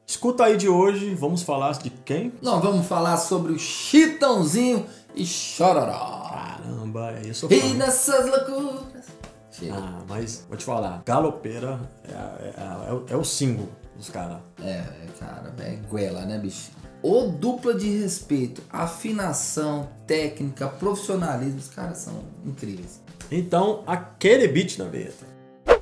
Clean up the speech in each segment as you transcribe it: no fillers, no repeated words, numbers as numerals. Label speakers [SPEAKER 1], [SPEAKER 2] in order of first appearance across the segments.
[SPEAKER 1] Escuta aí de hoje, vamos falar de quem?
[SPEAKER 2] Nós vamos falar sobre o Chitãozinho e Chororó.
[SPEAKER 1] Caramba, é isso.
[SPEAKER 2] E nessas loucuras.
[SPEAKER 1] Ah, mas vou te falar, Galopeira é o símbolo dos caras.
[SPEAKER 2] Cara, é goela, né, bicho? Ô dupla de respeito, afinação, técnica, profissionalismo, os caras são incríveis.
[SPEAKER 1] Então, aquele beat na vinheta.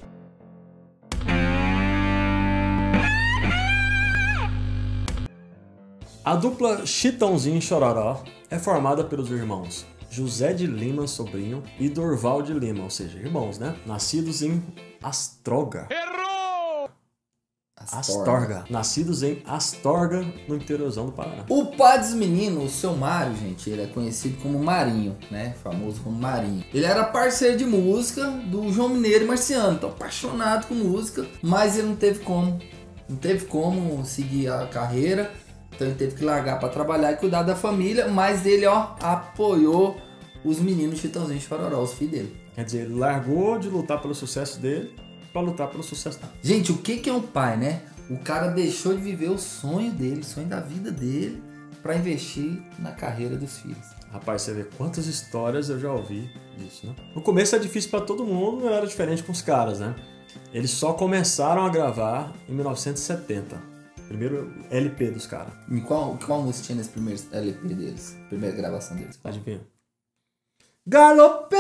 [SPEAKER 1] A dupla Chitãozinho e Chororó é formada pelos irmãos José de Lima Sobrinho e Dorval de Lima, ou seja, irmãos, né? Nascidos em Astorga. Errou! Astorga. Nascidos em Astorga, no interiorzão do Paraná.
[SPEAKER 2] O pai dos meninos, o seu Mário, gente, ele é conhecido como Marinho, né? Famoso como Marinho. Ele era parceiro de música do João Mineiro e Marciano, então apaixonado com música, mas ele não teve como seguir a carreira. Então ele teve que largar para trabalhar e cuidar da família, mas ele, apoiou os meninos Chitãozinho e Chororó, os filhos dele.
[SPEAKER 1] Quer dizer, ele largou de lutar pelo sucesso dele para lutar pelo sucesso dele.
[SPEAKER 2] Gente, o que é um pai, né? O cara deixou de viver o sonho dele, o sonho da vida dele, para investir na carreira dos filhos.
[SPEAKER 1] Rapaz, você vê quantas histórias eu já ouvi disso, né? No começo é difícil para todo mundo, não era diferente com os caras, né? Eles só começaram a gravar em 1970. Primeiro LP dos caras.
[SPEAKER 2] E qual música tinha nesse primeiro LP deles? Primeira gravação deles?
[SPEAKER 1] Adivinha? Galopeira!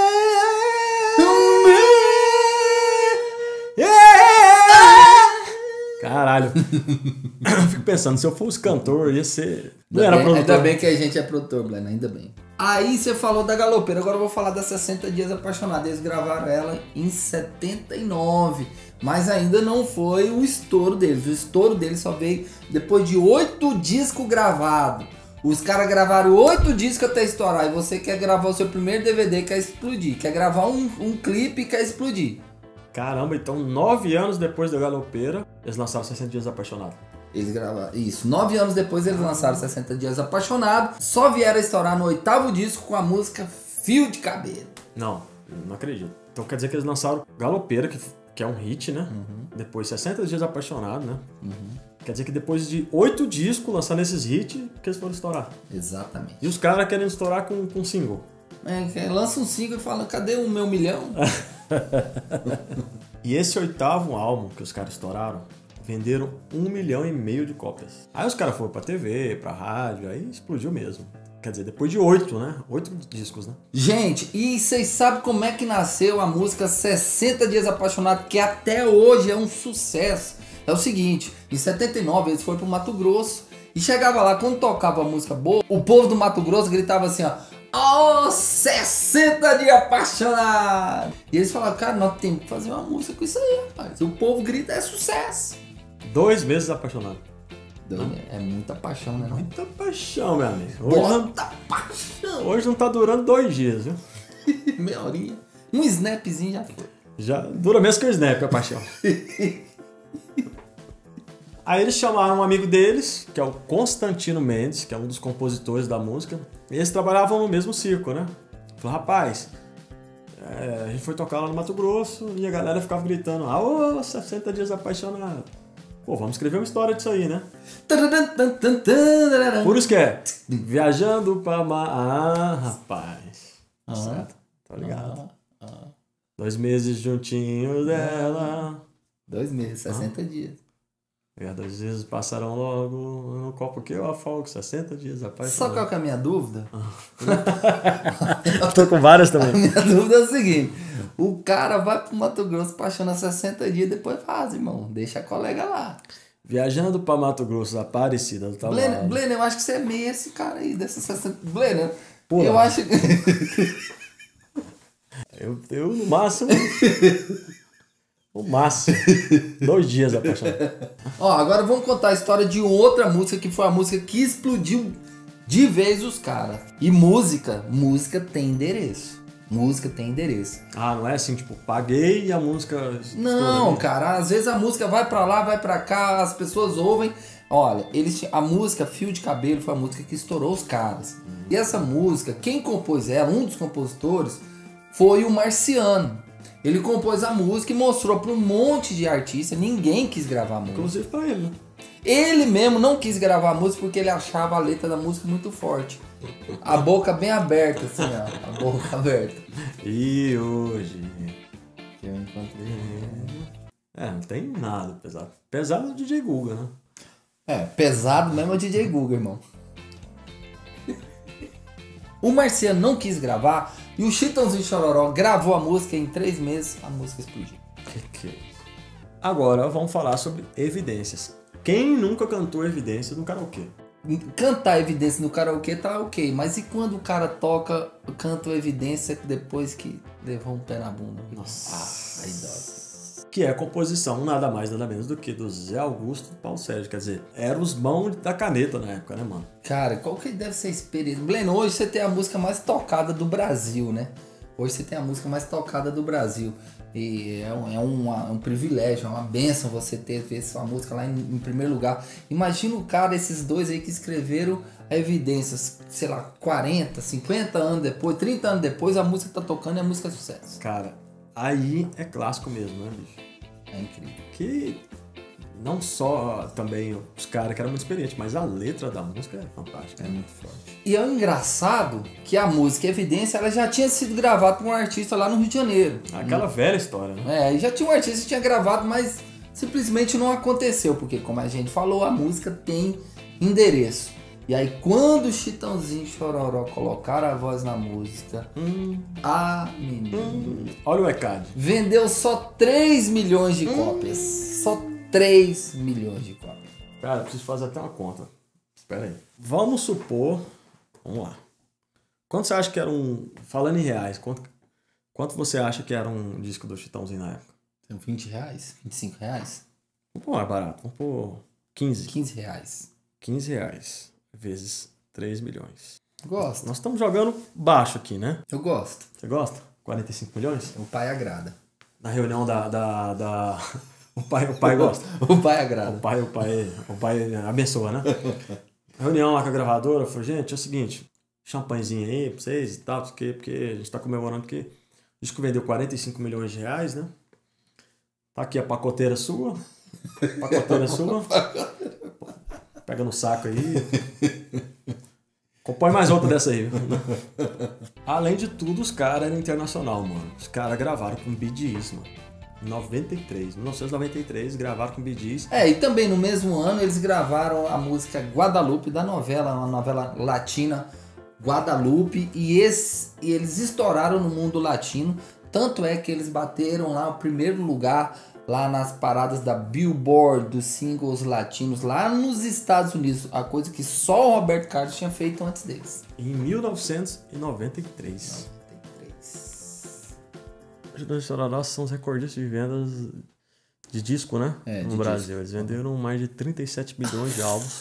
[SPEAKER 1] Caralho. Eu fico pensando, se eu fosse cantor, ia ser... Não era produtor.
[SPEAKER 2] Ainda bem que a gente é produtor, Blena, ainda bem. Aí você falou da Galopeira, agora eu vou falar da 60 Dias Apaixonado. Eles gravaram ela em 79, mas ainda não foi o estouro deles. O estouro deles só veio depois de 8 discos gravados. Os caras gravaram 8 discos até estourar. E você quer gravar o seu primeiro DVD e quer explodir. Quer gravar um clipe e quer explodir.
[SPEAKER 1] Caramba, então 9 anos depois da Galopeira, eles lançaram 60 Dias Apaixonado.
[SPEAKER 2] Eles gravaram isso. 9 anos depois eles lançaram 60 Dias Apaixonado. Só vieram a estourar no 8º disco com a música Fio de Cabelo.
[SPEAKER 1] Não acredito. Então quer dizer que eles lançaram Galopeira, que é um hit, né? Depois 60 Dias Apaixonado, né? Quer dizer que depois de 8 discos lançando esses hits, que eles foram estourar.
[SPEAKER 2] Exatamente.
[SPEAKER 1] E os caras querem estourar com single.
[SPEAKER 2] Lança um single e fala, cadê o meu milhão?
[SPEAKER 1] E esse 8º álbum que os caras estouraram, venderam 1,5 milhão de cópias. Aí os caras foram pra TV, pra rádio, aí explodiu mesmo. Quer dizer, depois de 8, né? 8 discos, né?
[SPEAKER 2] Gente, e vocês sabem como é que nasceu a música 60 Dias Apaixonado, que até hoje é um sucesso? É o seguinte, em 79 eles foram pro Mato Grosso e chegava lá, quando tocava a música boa, o povo do Mato Grosso gritava assim, ó, 60 Dias Apaixonado! E eles falaram, cara, nós temos que fazer uma música com isso aí, rapaz. O povo grita, é sucesso.
[SPEAKER 1] 2 meses apaixonado.
[SPEAKER 2] É muita paixão, né? Não?
[SPEAKER 1] Muita paixão, meu amigo.
[SPEAKER 2] Muita paixão!
[SPEAKER 1] Hoje não tá durando 2 dias, viu?
[SPEAKER 2] Meia horinha. Um snapzinho já foi.
[SPEAKER 1] Já dura menos que o snap, a paixão. Aí eles chamaram um amigo deles, que é o Constantino Mendes, que é um dos compositores da música. E eles trabalhavam no mesmo circo, né? Falou, rapaz, a gente foi tocar lá no Mato Grosso e a galera ficava gritando, 60 Dias Apaixonado. Pô, vamos escrever uma história disso aí, né? Por isso que é viajando pra rapaz. Certo, tá ligado? 2 meses juntinho dela.
[SPEAKER 2] 2 meses, 60 dias.
[SPEAKER 1] 2 dias passaram logo no copo que eu afogo, 60 dias, rapaz.
[SPEAKER 2] Sabe qual que é a minha dúvida?
[SPEAKER 1] Eu tô com várias também.
[SPEAKER 2] A minha dúvida é o seguinte: o cara vai pro Mato Grosso apaixona 60 dias, depois faz, irmão. Deixa a colega lá.
[SPEAKER 1] Viajando pra Mato Grosso, Aparecida do Taboado.
[SPEAKER 2] Blena, eu acho que você é meio esse cara aí, dessa 60. Blena,
[SPEAKER 1] Pula.
[SPEAKER 2] Eu acho que.
[SPEAKER 1] eu no máximo. O máximo. 2 dias apaixonado.
[SPEAKER 2] Agora vamos contar a história de outra música que foi a música que explodiu de vez os caras. E música tem endereço. Música tem endereço.
[SPEAKER 1] Não é assim, tipo, paguei e a música...
[SPEAKER 2] Não, cara, às vezes a música vai pra lá, vai pra cá, as pessoas ouvem. Olha, a música Fio de Cabelo foi a música que estourou os caras. E essa música, quem compôs ela, um dos compositores, foi o Marciano. Ele compôs a música e mostrou para um monte de artistas, ninguém quis gravar a música.
[SPEAKER 1] Inclusive pra ele, né?
[SPEAKER 2] Ele mesmo não quis gravar a música porque ele achava a letra da música muito forte. A boca bem aberta, assim, ó. A boca aberta.
[SPEAKER 1] E hoje...
[SPEAKER 2] Eu encontrei.
[SPEAKER 1] Não tem nada pesado. Pesado é o DJ Guga, né?
[SPEAKER 2] Pesado mesmo é o DJ Guga, irmão. O Marciano não quis gravar e o Chitãozinho Chororó gravou a música e em 3 meses a música explodiu.
[SPEAKER 1] Que é isso? Agora vamos falar sobre Evidências. Quem nunca cantou Evidências no karaokê?
[SPEAKER 2] Cantar Evidência no karaokê tá ok, mas e quando o cara canta Evidência depois que levou um pé na bunda?
[SPEAKER 1] Nossa.
[SPEAKER 2] Aí dói.
[SPEAKER 1] Que é a composição nada mais nada menos do que do Zé Augusto e do Paulo Sérgio. Quer dizer, eram os mãos da caneta na época, né, mano?
[SPEAKER 2] Cara, qual que deve ser a experiência? Bleno, hoje você tem a música mais tocada do Brasil, né? Hoje você tem a música mais tocada do Brasil. E é um privilégio, é uma bênção você ver sua música lá em primeiro lugar. Imagina o cara, esses dois aí que escreveram a Evidências, sei lá, 40, 50 anos depois, 30 anos depois, a música tá tocando e a música é sucesso.
[SPEAKER 1] Cara, aí é clássico mesmo, né, bicho?
[SPEAKER 2] É incrível.
[SPEAKER 1] Que não só também os caras que eram muito experientes, mas a letra da música é fantástica.
[SPEAKER 2] É muito forte. E é o engraçado que a música Evidência ela já tinha sido gravada por um artista lá no Rio de Janeiro.
[SPEAKER 1] Aquela velha história, né?
[SPEAKER 2] E já tinha um artista que tinha gravado, mas simplesmente não aconteceu, porque como a gente falou, a música tem endereço. E aí quando o Chitãozinho e Chororó colocaram a voz na música, menino,
[SPEAKER 1] olha o ECAD.
[SPEAKER 2] vendeu só 3 milhões de cópias. Só 3 milhões de cópias.
[SPEAKER 1] Cara, eu preciso fazer até uma conta. Espera aí. Vamos supor... Vamos lá. Quanto você acha que era um... Falando em reais, quanto você acha que era um disco do Chitãozinho na época?
[SPEAKER 2] Tem 20 reais? 25 reais?
[SPEAKER 1] Vamos pôr mais barato. Vamos pôr 15.
[SPEAKER 2] 15 reais.
[SPEAKER 1] 15 reais vezes 3 milhões.
[SPEAKER 2] Gosto.
[SPEAKER 1] Nós estamos jogando baixo aqui, né?
[SPEAKER 2] Eu gosto.
[SPEAKER 1] Você gosta? 45 milhões?
[SPEAKER 2] O pai agrada.
[SPEAKER 1] Na reunião O pai gosta.
[SPEAKER 2] O pai agrada.
[SPEAKER 1] O pai abençoa, né? Reunião lá com a gravadora, falou, gente, é o seguinte, champanhezinho aí pra vocês e tal, porque a gente tá comemorando que o disco vendeu 45 milhões de reais, né? Tá aqui a pacoteira sua. Pega no saco aí. Compõe mais outra dessa aí. Além de tudo, os caras eram internacional, mano. Os caras gravaram com Bee Gees, mano. 1993, gravaram com Bee Gees.
[SPEAKER 2] E também no mesmo ano eles gravaram a música Guadalupe da novela, uma novela latina Guadalupe, e eles estouraram no mundo latino, tanto é que eles bateram lá o primeiro lugar lá nas paradas da Billboard dos singles latinos lá nos Estados Unidos, a coisa que só o Roberto Carlos tinha feito antes deles.
[SPEAKER 1] Em 1993. Os Chororó são os recordistas de vendas de disco, né? No Brasil. Eles venderam mais de 37 milhões de álbuns.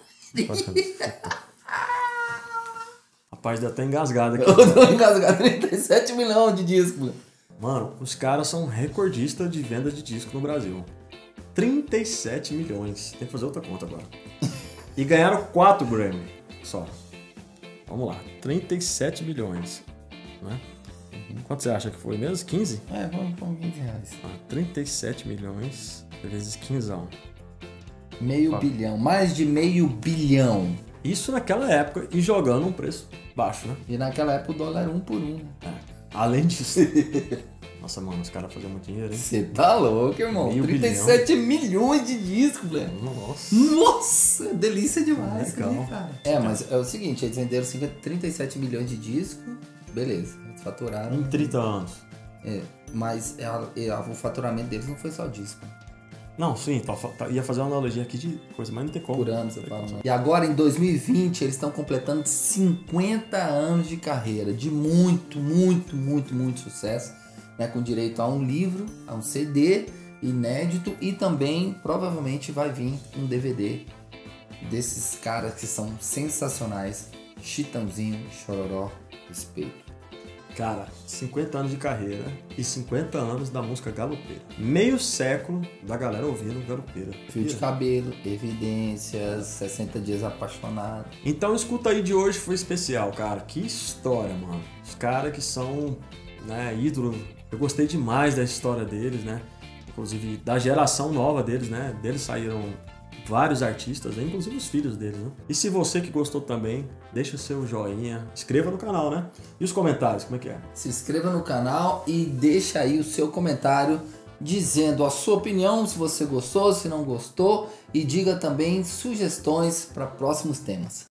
[SPEAKER 1] Rapaz, deu até engasgado aqui.
[SPEAKER 2] Eu tô engasgado, 37 milhões de discos.
[SPEAKER 1] Mano, os caras são recordistas de venda de disco no Brasil. 37 milhões. Tem que fazer outra conta agora. E ganharam 4 Grammy só. Vamos lá. 37 milhões. Né? Quanto você acha que foi mesmo? 15?
[SPEAKER 2] Vamos 15 reais.
[SPEAKER 1] 37 milhões vezes 15.
[SPEAKER 2] Meio bilhão. Mais de meio bilhão.
[SPEAKER 1] Isso naquela época e jogando um preço baixo, né?
[SPEAKER 2] E naquela época o dólar era 1 por 1.
[SPEAKER 1] Além disso. Nossa, mano, os caras faziam muito dinheiro, hein?
[SPEAKER 2] Você tá louco, irmão. 37 milhões de discos, velho. Nossa, delícia demais.
[SPEAKER 1] Legal.
[SPEAKER 2] Né, cara? Mas é o seguinte, eles venderam 37 milhões de discos, beleza. Eles faturaram.
[SPEAKER 1] Em 30 anos.
[SPEAKER 2] Mas o faturamento deles não foi só disco.
[SPEAKER 1] Não, sim, ia fazer uma analogia aqui de coisa, mas não tem como.
[SPEAKER 2] Por anos, você fala. E agora, em 2020, eles estão completando 50 anos de carreira, de muito, muito, muito, muito sucesso, né? Com direito a um livro, a um CD inédito e também, provavelmente, vai vir um DVD desses caras que são sensacionais. Chitãozinho, Chororó, Respeito.
[SPEAKER 1] Cara, 50 anos de carreira e 50 anos da música galopeira. Meio século da galera ouvindo galopeira.
[SPEAKER 2] Fio de cabelo, Evidências, 60 dias apaixonado.
[SPEAKER 1] Então o Escuta Aí de hoje foi especial, cara. Que história, mano. Os caras que são, né, ídolos. Eu gostei demais da história deles, né? Inclusive da geração nova deles, né? Deles saíram vários artistas, inclusive os filhos deles, né? E se você que gostou também, deixa o seu joinha, inscreva no canal, né? E os comentários, como é que é?
[SPEAKER 2] Se inscreva no canal e deixa aí o seu comentário dizendo a sua opinião, se você gostou, se não gostou, e diga também sugestões para próximos temas.